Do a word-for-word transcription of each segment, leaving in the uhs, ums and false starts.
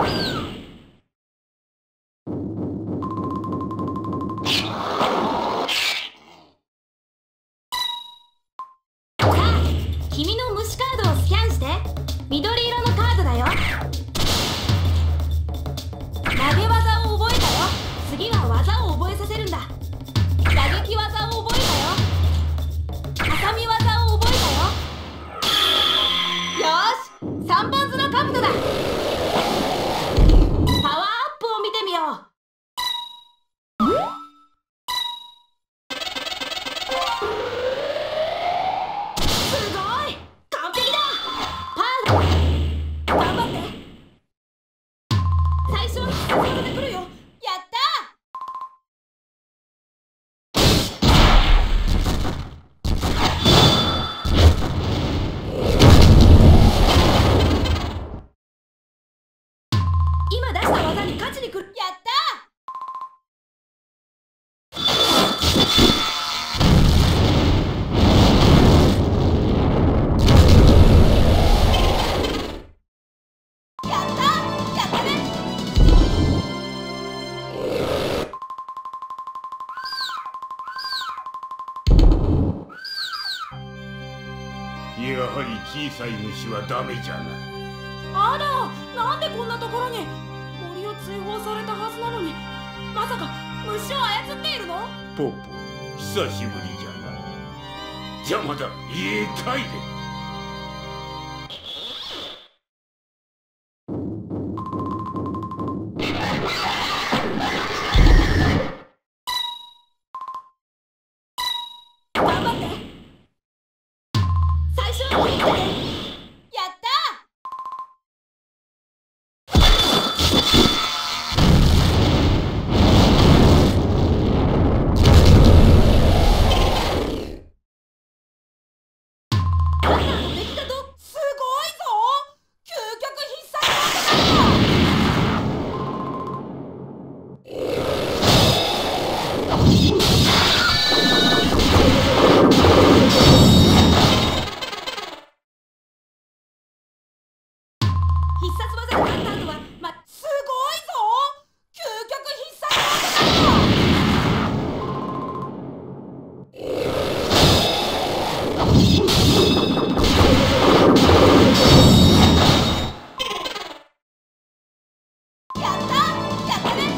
君の虫カードをスキャンして。緑色のカードだよ。投げ技を覚えたよ。次は技を覚えさせるんだ。打撃技を覚えたよ。挟み技を覚えたよ。よーし、三本図の兜だ。パワーアップを見てみよう。今出した技に勝ちに来る。やったー。やったー、やったね。 やはり小さい虫はダメじゃな。 あら、なんでこんなところに。森を追放されたはずなのに、まさか虫を操っているの？ ポッポ、久しぶりじゃな。邪魔だ、家へ帰れ。 頑張って。最初の一手で。やったー。必殺技が勝った後は、ま、すごいぞ。究極必殺技だ。やったやったね。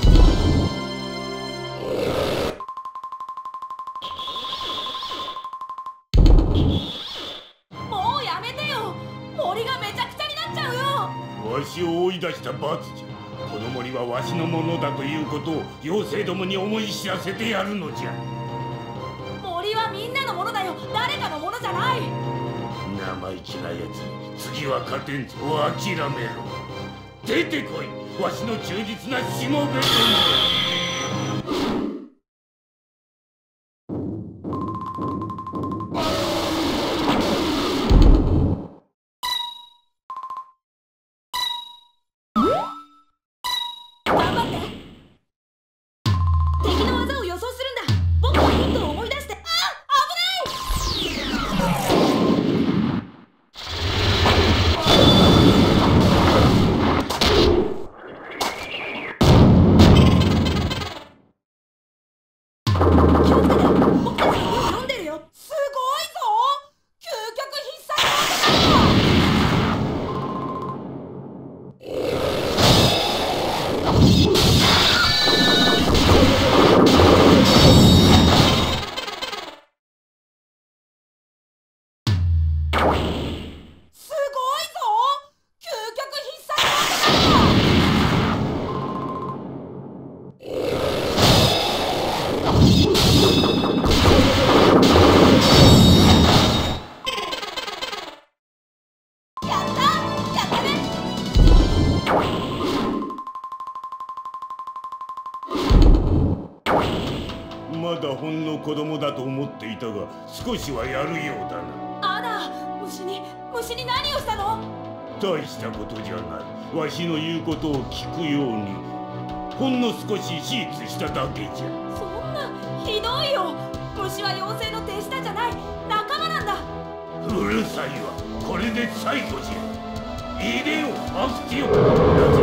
もうやめてよ。森がめちゃくちゃになっちゃうよ。 わしを追い出した罰じゃ。この森はわしのものだということを妖精どもに思い知らせてやるのじゃ。 森はみんなのものだよ。誰かのものじゃない。 生意気なやつ、次は勝てんぞ。諦めろ。出てこい、わしの忠実なしもべども。まだほんの子供だと思っていたが、少しはやるようだな。 あら、虫に虫に何をしたの？ 大したことじゃない。わしの言うことを聞くようにほんの少し手術しただけじゃ。 そんなひどいよ。虫は妖精の手下じゃない、仲間なんだ。 うるさいわ。これで最後じゃ。入れよ、アクティオ。